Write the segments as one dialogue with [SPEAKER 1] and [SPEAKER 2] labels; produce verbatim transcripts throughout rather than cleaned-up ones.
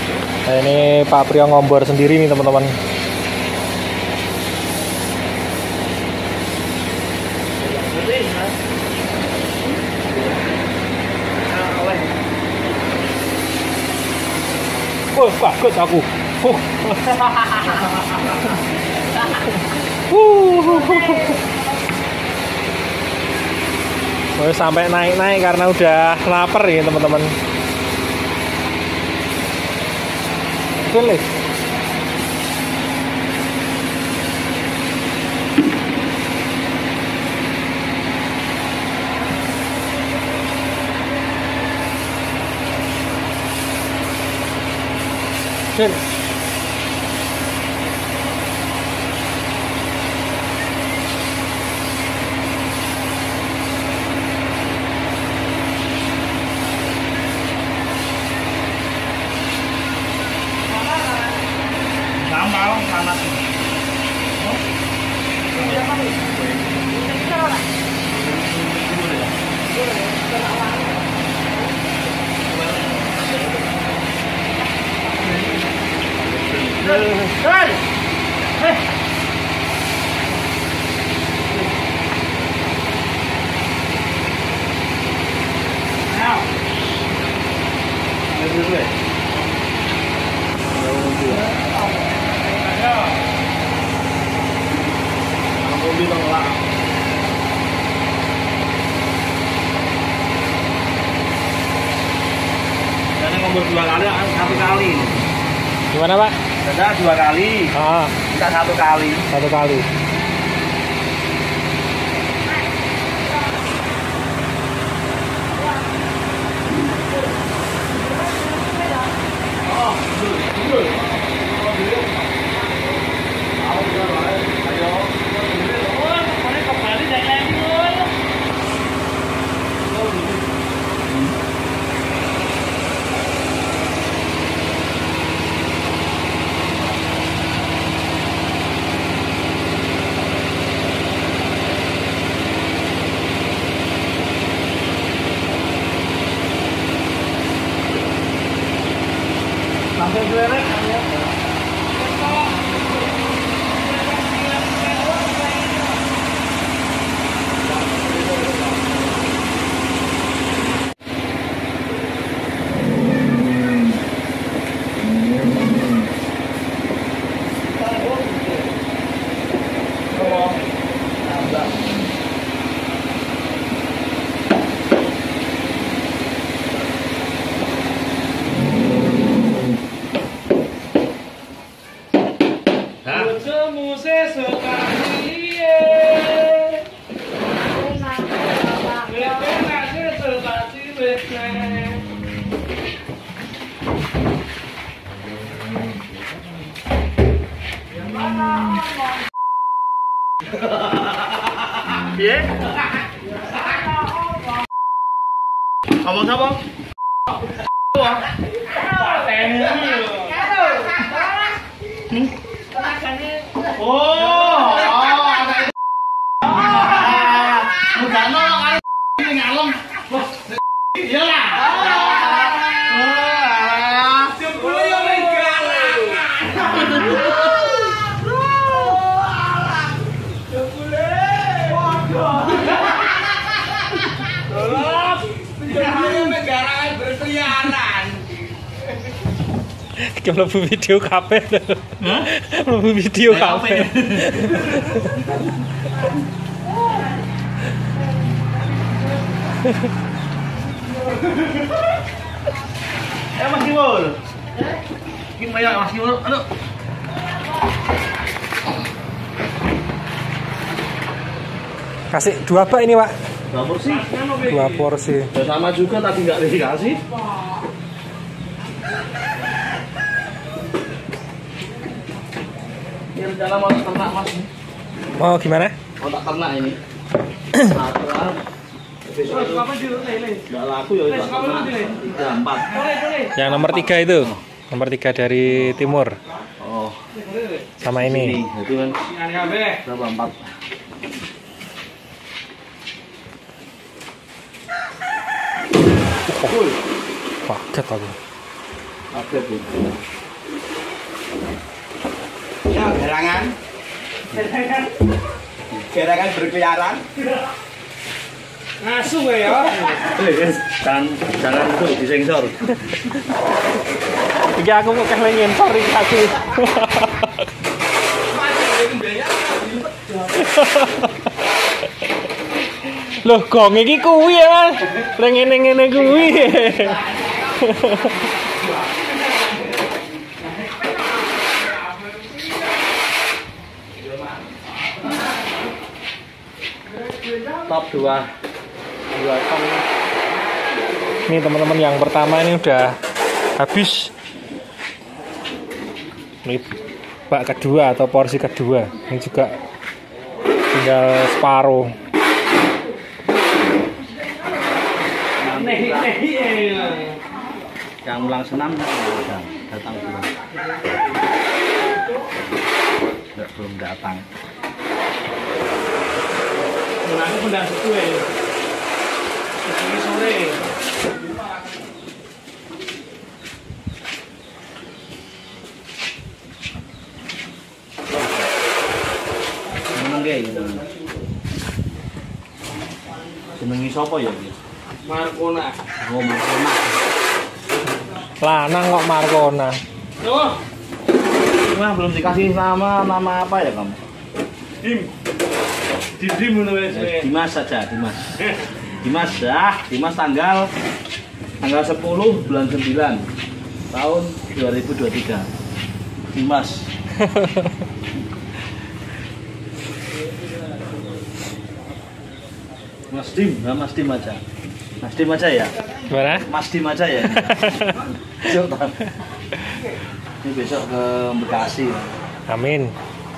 [SPEAKER 1] Nah, ini Pak Priyo ngombor sendiri nih teman-teman. Oh, kaget aku. Oh. Oh, sampai naik-naik karena udah lapar ya teman-teman. Boleh. Sin.
[SPEAKER 2] Malam panas. Hei. Hei. Now. Jadi ngobrol dua kali, satu kali.
[SPEAKER 1] Gimana Pak?
[SPEAKER 2] Dada dua kali.
[SPEAKER 1] Ah,
[SPEAKER 2] Kita satu kali.
[SPEAKER 1] satu kali.
[SPEAKER 2] Sampai gelerek. Piye? Ngomong sapa? Nih. Oh. Udah nolong karo ngalem. Iya lah. Jebule yo ning galangan. Jebule. Waduh. Tolong. Jebule ning garangan berkeliaran.
[SPEAKER 1] Iki mlebu video kabeh. Hah? Mlebu video kabeh.
[SPEAKER 2] Eh Mas Kimul. Gimana Mas Kimul? Aduh.
[SPEAKER 1] Kasih dua bak ini Pak.
[SPEAKER 2] Dua porsi.
[SPEAKER 1] Dua porsi.
[SPEAKER 2] Ya sama juga tadi nggak dikasih. Ini rencana mau ternak Mas.
[SPEAKER 1] Mau gimana?
[SPEAKER 2] Mau tak ternak ini. Setelah besok nggak laku ya tiga empat.
[SPEAKER 1] Yang nomor tiga itu, nomor tiga dari timur.
[SPEAKER 2] Oh.
[SPEAKER 1] Sama ini.
[SPEAKER 2] Itu kan berapa empat?
[SPEAKER 1] Oh, kaget aku.
[SPEAKER 2] Oke, Bu. Ya, gerangan. Gerangan berkeliaran.
[SPEAKER 3] Ngasuh ya.
[SPEAKER 2] Jangan jangan itu disensor.
[SPEAKER 1] Iki aku kok kehle nyensor iki aku. Loh, gong iki kuwi ya, Mas. Lek ngene-ngene kuwi.
[SPEAKER 2] Top dua. Dua ton.
[SPEAKER 1] Ini teman-teman yang pertama ini udah habis. Ini bak kedua atau porsi kedua. Ini juga tinggal separuh.
[SPEAKER 2] Yang ulang senam datang, datang belum? Enggak, belum datang.
[SPEAKER 3] Aku pun dah setu ya. Ini sore.
[SPEAKER 2] Seneng ge gitu. Senengi sapa ya iki?
[SPEAKER 3] Markona.
[SPEAKER 2] Oh, Markona.
[SPEAKER 1] Lanang kok Markona.
[SPEAKER 3] Tuh.
[SPEAKER 2] Cuma belum dikasih nama, nama apa ya kamu?
[SPEAKER 3] Dim. Dim dim menurut
[SPEAKER 2] Ya, Dimas saja, Dimas. Dimas ya, Dimas tanggal tanggal sepuluh bulan sembilan tahun dua ribu dua puluh tiga. Dimas. Mas Dim, nah Mas Dim aja. Mas Dim aja ya.
[SPEAKER 1] Gimana?
[SPEAKER 2] Mas Dim aja ya. Besok, ini besok ke Bekasi.
[SPEAKER 1] Amin.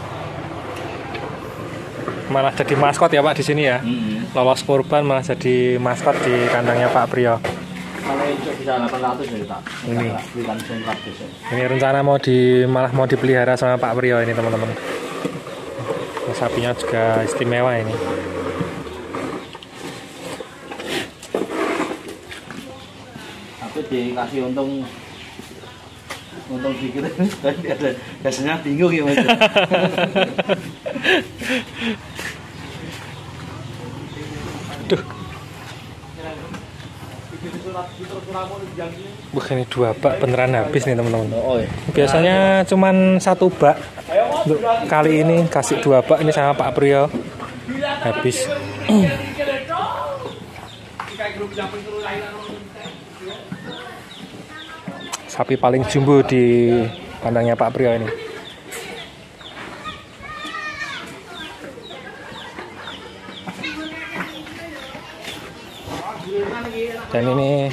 [SPEAKER 1] Malah jadi maskot ya Pak di sini ya.
[SPEAKER 2] Mm-hmm.
[SPEAKER 1] Lolos kurban malah jadi maskot di kandangnya Pak Priyo.
[SPEAKER 2] Kalau itu bisa delapan ratus ya Pak.
[SPEAKER 1] Ini.
[SPEAKER 2] Belikan sentrak besok.
[SPEAKER 1] Ini rencana mau di malah mau dipelihara sama Pak Priyo ini teman-teman. Sapinya juga istimewa ini.
[SPEAKER 2] Aku dikasih untung untung dikit tadi ada biasanya bingung ya Mas.
[SPEAKER 1] Duh. Wah, ini dua bak beneran habis nih teman-teman.
[SPEAKER 2] Oh, iya.
[SPEAKER 1] Biasanya cuman satu bak. Untuk kali ini kasih dua bak ini sama Pak Priyo. Habis. Sapi paling jumbo di kandangnya Pak Priyo ini. Dan ini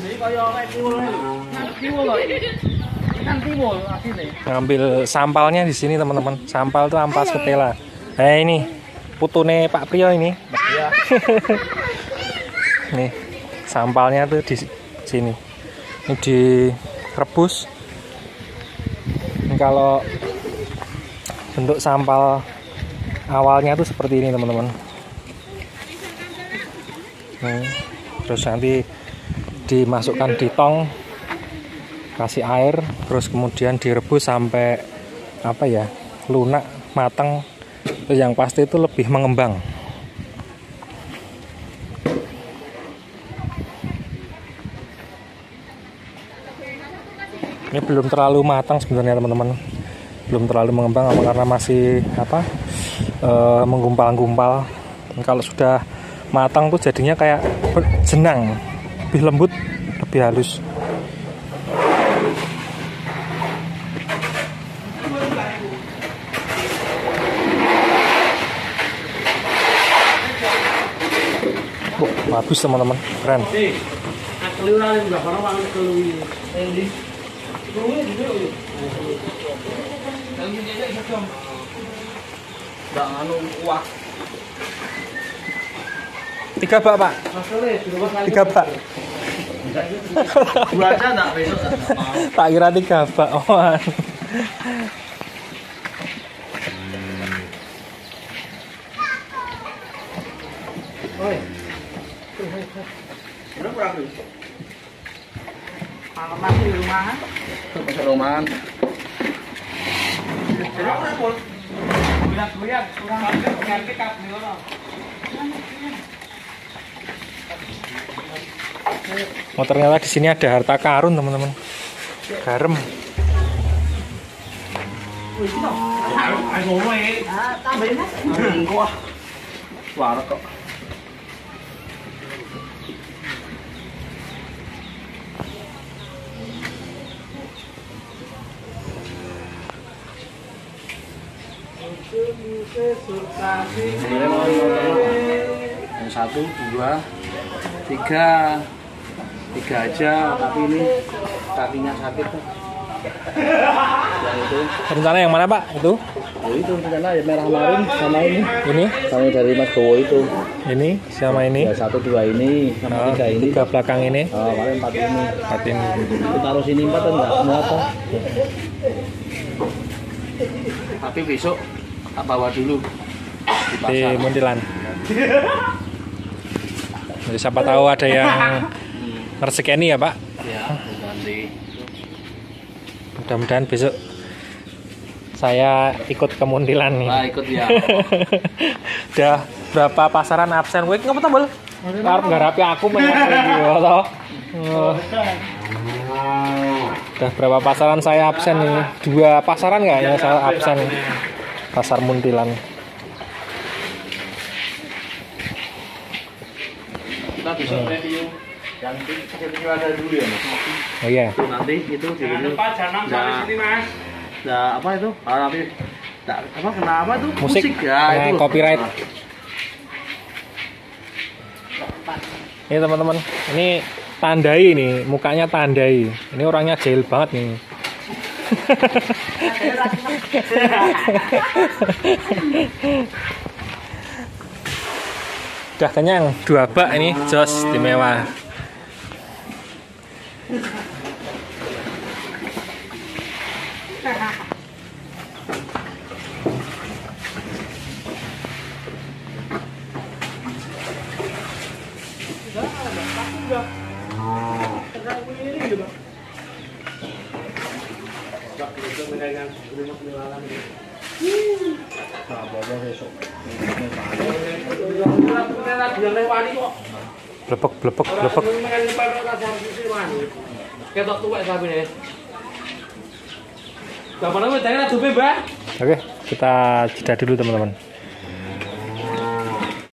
[SPEAKER 1] ngambil sampalnya di sini teman-teman. Sampal itu ampas ketela. Nah ini putune Pak Priyo ini. Nih sampalnya tuh di sini. Ini direbus. Ini kalau bentuk sampal awalnya tuh seperti ini teman-teman. Nih, terus nanti dimasukkan di tong, kasih air, terus kemudian direbus sampai apa ya, lunak, matang. Terus yang pasti itu lebih mengembang. Ini belum terlalu matang sebenarnya teman-teman, belum terlalu mengembang karena masih apa e, menggumpal-gumpal. Kalau sudah matang tuh jadinya kayak jenang, lebih lembut, lebih halus. Oh, bagus teman-teman, keren.
[SPEAKER 2] Enggak anu kuah.
[SPEAKER 1] Tiga bak Pak. Tiga bak.
[SPEAKER 2] Dua aja enggak besok enggak mau.
[SPEAKER 1] Tak kira tiga bak. Oh.
[SPEAKER 2] Oi. Berapa Masuk rumahan. Masuk rumahan.
[SPEAKER 1] Oh ternyata di sini ada harta karun teman-teman. Garam.
[SPEAKER 2] Tambahin mas. Wah, warak kok. Yang satu, dua, tiga, tiga aja, tapi ini kakinya sakit tuh. Yang itu.
[SPEAKER 1] Rencana yang mana Pak? Itu?
[SPEAKER 2] Oh itu rencana ya merah marun sama ini.
[SPEAKER 1] Ini?
[SPEAKER 2] Sama dari Mas Bowo itu.
[SPEAKER 1] Ini sama ini?
[SPEAKER 2] Ya satu dua ini sama
[SPEAKER 1] Oh,
[SPEAKER 2] tiga ini.
[SPEAKER 1] tiga belakang ini?
[SPEAKER 2] Oh, kemarin empat ini.
[SPEAKER 1] Empat ini.
[SPEAKER 2] Itu taruh sini empat kan enggak muat toh. Tapi besok tak bawa dulu di
[SPEAKER 1] Di
[SPEAKER 2] pasar.
[SPEAKER 1] Muntilan. Jadi siapa tahu ada yang ngeresekeni ya Pak.
[SPEAKER 2] Ya, nanti.
[SPEAKER 1] Mudah-mudahan besok saya ikut ke Muntilan nih.
[SPEAKER 2] Nah, ikut ya.
[SPEAKER 1] Udah berapa pasaran absen? Wih, ngapa tombol? Karep garapi aku memang gitu toh. Oh. Udah berapa pasaran saya absen nih? Dua pasaran nggak ya saya absen. Pasar Muntilan.
[SPEAKER 2] Kita besok review yang review ada dulu ya Mas.
[SPEAKER 1] Oh iya.
[SPEAKER 2] Itu nanti itu di
[SPEAKER 3] Jangan lupa jangan sampai sini mas.
[SPEAKER 2] Nah, apa itu? Ah, nanti nah, apa kenapa tuh?
[SPEAKER 1] Musik,
[SPEAKER 2] ya
[SPEAKER 1] kena
[SPEAKER 2] itu.
[SPEAKER 1] copyright.
[SPEAKER 2] Nah,
[SPEAKER 1] Ini teman-teman, ini tandai nih, mukanya tandai. Ini orangnya jahil banget nih. Udah kenyang, dua bak ini jos istimewa. Blepek, blepek, blepek.
[SPEAKER 3] Ketok tuwek sabine. Lah mana wis jangan adupe, Mbak.
[SPEAKER 1] Oke, kita jeda dulu teman-teman.